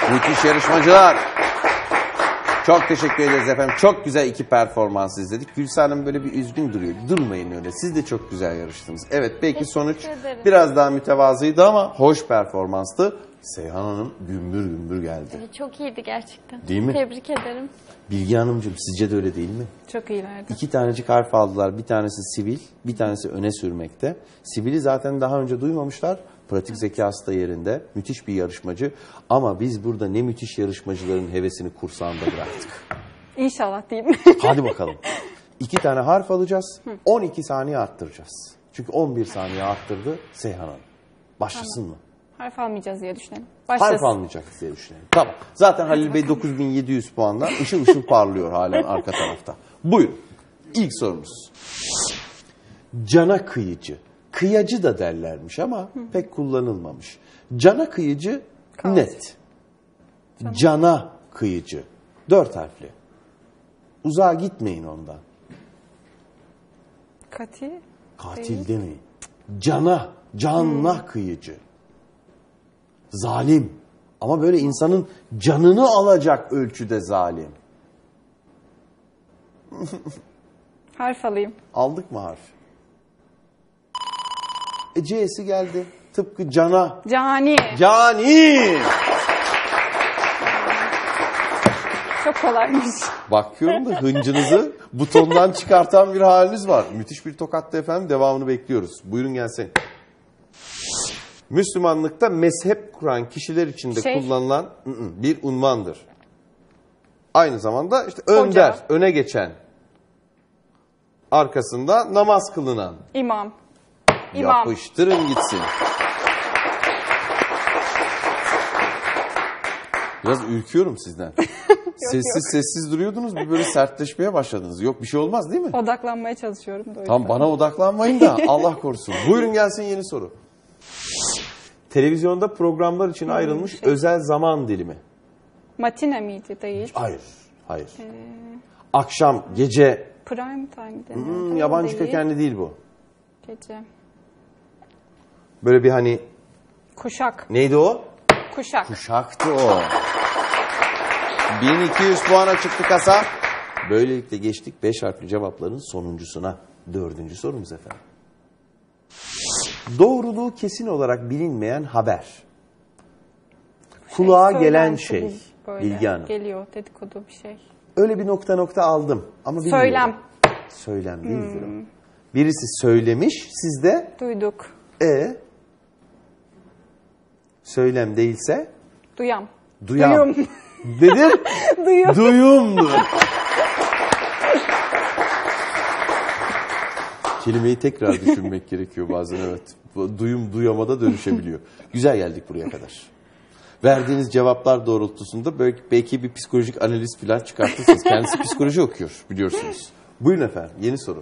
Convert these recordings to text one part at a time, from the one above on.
Müthiş yarışmacılar. Çok teşekkür ederiz efendim. Çok güzel iki performans izledik. Gülsah Hanım böyle bir üzgün duruyor. Durmayın öyle. Siz de çok güzel yarıştınız. Evet, belki sonuç biraz daha mütevazıydı ama hoş performanstı. Seyhan Hanım gümbür gümbür geldi. Evet, çok iyiydi gerçekten. Değil mi? Tebrik ederim. Bilge Hanımcığım, sizce de öyle değil mi? Çok iyilerdi. 2 tanecik harf aldılar. Bir tanesi sivil, bir tanesi öne sürmekte. Sivili zaten daha önce duymamışlar. Pratik zekası da yerinde. Müthiş bir yarışmacı. Ama biz burada ne müthiş yarışmacıların hevesini kursağında bıraktık. İnşallah diyeyim. Hadi bakalım. 2 tane harf alacağız. 12 saniye arttıracağız. Çünkü 11 saniye arttırdı Seyhan Hanım. Başlasın mı? Harf almayacağız diye düşünelim. Başlasın. Harf almayacağız diye düşünelim. Tamam. Zaten Halil Bey 9700 puanla ışıl ışıl parlıyor halen arka tarafta. Buyurun. İlk sorumuz. Cana kıyıcı. Kıyacı da derlermiş ama pek kullanılmamış. Cana kıyıcı net. Cana kıyıcı. 4 harfli. Uzağa gitmeyin ondan. Katil. Katil demeyin. Cana, canına kıyıcı. Zalim. Ama böyle insanın canını alacak ölçüde zalim. Harf alayım. Aldık mı harf? C'si geldi. Tıpkı cana. Cani. Cani. Çok kolaymış. Bakıyorum da hıncınızı butondan çıkartan bir haliniz var. Müthiş bir tokattı efendim. Devamını bekliyoruz. Buyurun gelsin. Müslümanlıkta mezhep kuran kişiler içinde kullanılan bir unvandır. Aynı zamanda işte önder, öne geçen. Arkasında namaz kılınan. İmam. Yapıştırın gitsin. Biraz ürküyorum sizden. Sessiz duruyordunuz, bir böyle sertleşmeye başladınız. Yok, bir şey olmaz değil mi? Odaklanmaya çalışıyorum da o yüzden. Tam bana odaklanmayın da Allah korusun. Buyurun gelsin yeni soru. Televizyonda programlar için ayrılmış özel zaman dilimi. Matine miydi? Değil. Hayır. Akşam, gece. Prime time deniyor. Yabancı kökenli değil bu. Gece. Böyle bir hani... Kuşak. Neydi o? Kuşak. Kuşaktı o. 1200 puana çıktı kasa. Böylelikle geçtik 5 harfli cevapların sonuncusuna. 4. sorumuz efendim. Doğruluğu kesin olarak bilinmeyen haber. Kulağa gelen şey. Bilge Hanım. Geliyor dedikodu bir şey. Öyle bir nokta aldım ama bilmiyorum. Söylem. Söylem değildir o. Birisi söylemiş, siz de... Duyduk. Söylem değilse... Duyam. Duyam. Nedir? Duyum. Duyumdur. Kelimeyi tekrar düşünmek gerekiyor bazen, evet. Duyum duyamada dönüşebiliyor. Güzel geldik buraya kadar. Verdiğiniz cevaplar doğrultusunda belki bir psikolojik analiz falan çıkartırsınız. Kendisi psikoloji okuyor biliyorsunuz. Buyurun efendim, yeni soru.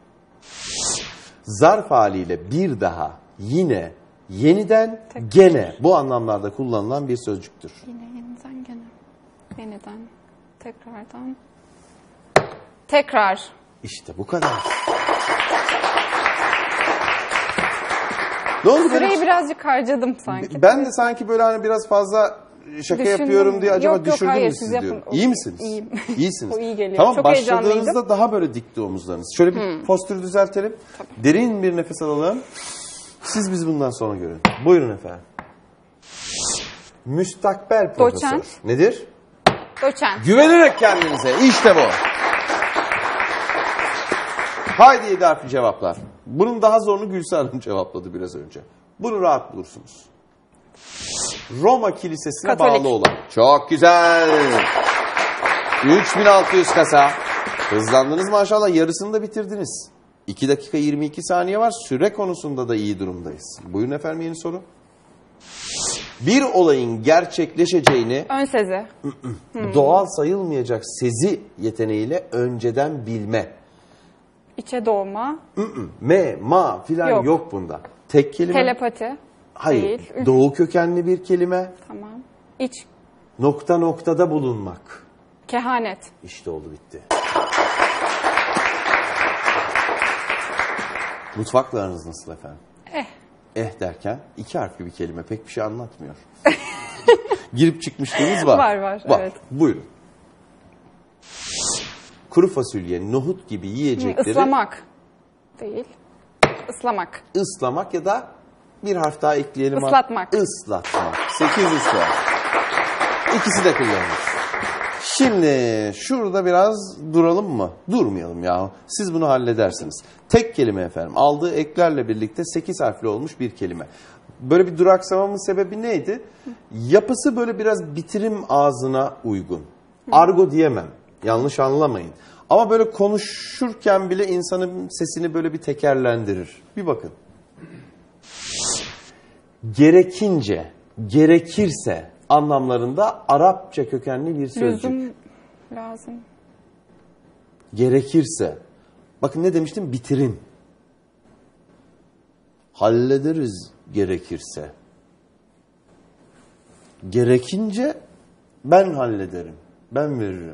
Zarf haliyle bir daha, yine, yeniden, gene bu anlamlarda kullanılan bir sözcüktür. Yine, yeniden, gene. Yeniden, tekrardan. Tekrar. İşte bu kadar. Ne oldu? Süreyi birazcık harcadım sanki. Ben de sanki böyle hani biraz fazla şaka yapıyorum diye acaba düşürdüm mü siz diyorum. İyi misiniz? İyiyim. İyisiniz. O iyi geliyor. Tamam, çok başladığınızda daha böyle dikti omuzlarınız. Şöyle bir postürü düzeltelim. Tabii. Derin bir nefes alalım. Siz bizi bundan sonra görün. Buyurun efendim. Müstakbel profesör. Doçent. Nedir? Doçent. Güvenerek kendinize. İşte bu. Haydi 7 harfli cevaplar. Bunun daha zorunu Gülsah Hanım cevapladı biraz önce. Bunu rahat bulursunuz. Roma Kilisesi'ne bağlı olan. Çok güzel. 3600 kasa. Hızlandınız maşallah, yarısını da bitirdiniz. 2 dakika 22 saniye var. Süre konusunda da iyi durumdayız. Buyurun efendim, yeni soru. Bir olayın gerçekleşeceğini ön sezi. Doğal sayılmayacak sezi yeteneğiyle önceden bilme. İçe doğma. Ma filan yok bunda. Tek kelime. Telepati. Hayır. Değil. Doğu kökenli bir kelime. Tamam. İç. Noktada bulunmak. Kehanet. İşte oldu, bitti. Mutfaklarınız nasıl efendim? Derken 2 harfli bir kelime, pek bir şey anlatmıyor. Girip çıkmışlığınız var. Var, evet. Buyurun. Kuru fasulye, nohut gibi yiyecekleri Islamak. Değil. Islamak. ıslamak ya da bir harf daha ekleyelim. Islatmak. Islatmak. 8 ıslat. İkisi de kullanılır. Şimdi şurada biraz duralım mı? Durmayalım ya. Siz bunu halledersiniz. Tek kelime efendim. Aldığı eklerle birlikte 8 harfli olmuş bir kelime. Böyle bir duraksamamın sebebi neydi? Yapısı böyle biraz bitirim ağzına uygun. Argo diyemem. Yanlış anlamayın. Ama böyle konuşurken bile insanın sesini böyle bir tekerlendirir. Bir bakın. Gerekince, gerekirse anlamlarında Arapça kökenli bir sözcük. Lüzum lazım. Gerekirse. Bakın ne demiştim? Bitirin. Hallederiz gerekirse. Gerekince ben hallederim. Ben veririm.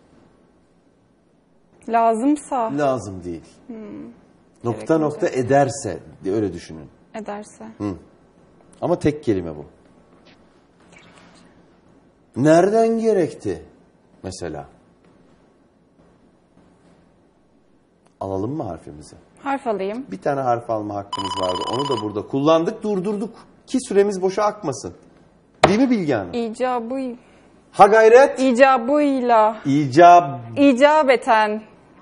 Lazımsa Lazım değil. Nokta Gerekince. nokta ederse diye öyle düşünün. ederse. Ama tek kelime bu. Nereden gerekti? Mesela. Alalım mı harfimizi? Harf alayım. Bir tane harf alma hakkımız vardı. Onu da burada kullandık, durdurduk. Ki süremiz boşa akmasın. Değil mi Bilge Hanım? İcabı. Ha gayret. İcabıyla. İcabeten.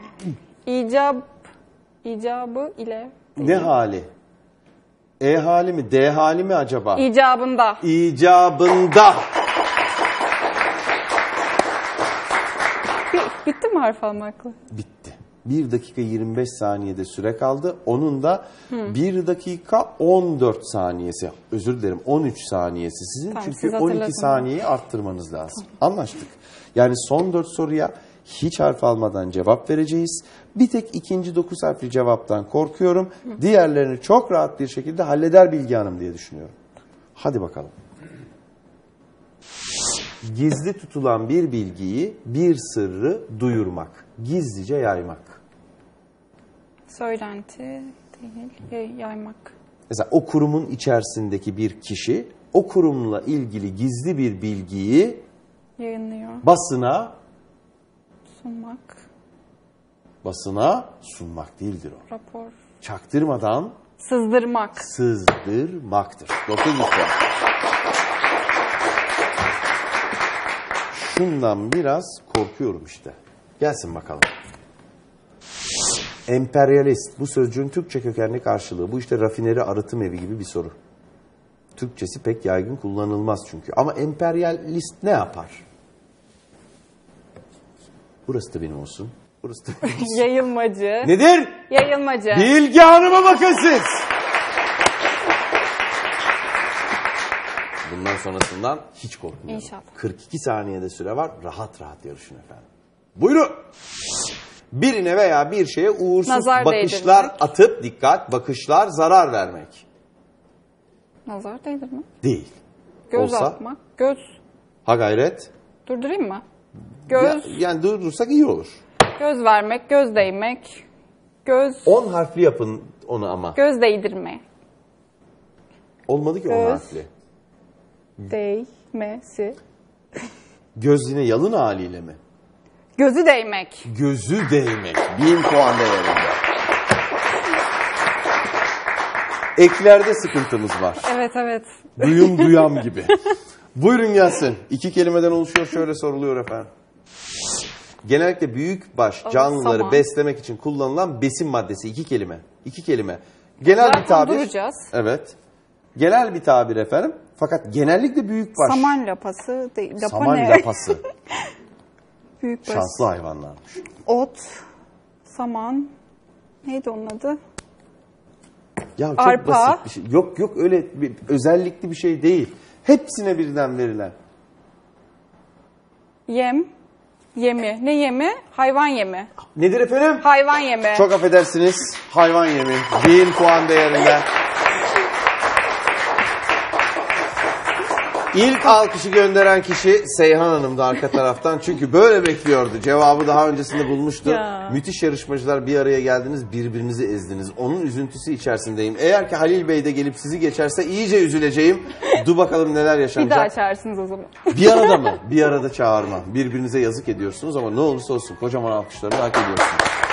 İcabı ile. Ne hali? E hali mi? D hali mi acaba? İcabında. İcabında. Bitti mi harf almakla? Bitti. 1 dakika 25 saniyede süre kaldı. Onun da 1 dakika 14 saniyesi, özür dilerim 13 saniyesi sizin. Tamam, Çünkü siz 12 hatırlatın. saniyeyi arttırmanız lazım. Anlaştık. Yani son 4 soruya hiç harf almadan cevap vereceğiz. Bir tek ikinci 9 harfli cevaptan korkuyorum. Diğerlerini çok rahat bir şekilde halleder Bilge Hanım diye düşünüyorum. Hadi bakalım. Gizli tutulan bir bilgiyi, bir sırrı duyurmak. Gizlice yaymak. Söylenti değil. Yaymak. Mesela o kurumun içerisindeki bir kişi o kurumla ilgili gizli bir bilgiyi Yayınlıyor. basına sunmak değildir o. Rapor. Çaktırmadan Sızdırmak. sızdırmaktır. 9 lütfen. Şundan biraz korkuyorum işte. Gelsin bakalım. Emperyalist. Bu sözcüğün Türkçe kökenli karşılığı. Bu işte rafineri arıtım evi gibi bir soru. Türkçesi pek yaygın kullanılmaz çünkü. Ama emperyalist ne yapar? Burası da benim olsun. Burası da benim olsun. Yayılmacı. Nedir? Yayılmacı. Bilge Hanım'a bakın siz. Bundan sonrasından hiç korkmuyorum. İnşallah. 42 saniyede süre var. Rahat rahat yarışın efendim. Buyurun. Birine veya bir şeye uğursuz Nazar bakışlar değdirmek. atıp, dikkat, bakışlar zarar vermek. Nazar değdirmek. Değil. Göz Olsa, atmak. Göz. ha gayret. Durdurayım mı? Göz. Yani durdursak iyi olur. Göz vermek. Göz değmek. Göz. 10 harfli yapın onu ama. Göz değdirme. Olmadı ki 10 Göz. harfli. Değmesi. Göz yine yalın haliyle mi? Gözü değmek. Gözü değmek. 1000 puan değerinde. Eklerde sıkıntımız var. Evet. Duyum duyam gibi. Buyurun gelsin. 2 kelimeden oluşuyor, şöyle soruluyor efendim. Genellikle büyükbaş canlıları Saman. beslemek için kullanılan besin maddesi. 2 kelime. 2 kelime. Genel Zaten bir tabir. duracağız. Evet. Genel bir tabir efendim. Fakat genellikle büyükbaş. Saman lapası değil. Lapa Saman ne? lapası. Büyükbaş. Şanslı hayvanlarmış. Ot. Saman. Neydi onun adı? Ya çok Arpa. basit bir şey. Yok öyle bir, özellikli bir şey değil. Hepsine birden verilen. Yem. Yemi. Ne yemi? Hayvan yemi. Nedir efendim? Hayvan yemi. Çok affedersiniz. Hayvan yemi. 1000 puan değerinde. İlk alkışı gönderen kişi Seyhan Hanım'dı arka taraftan. Çünkü böyle bekliyordu. Cevabı daha öncesinde bulmuştu. Ya. Müthiş yarışmacılar, bir araya geldiniz, birbirinizi ezdiniz. Onun üzüntüsü içerisindeyim. Eğer ki Halil Bey de gelip sizi geçerse iyice üzüleceğim. Dur bakalım neler Bir daha yaşanacak. çağırsınız o zaman. Bir arada mı? Bir arada çağırma. Birbirinize yazık ediyorsunuz ama ne olursa olsun kocaman alkışlarını hak ediyorsunuz.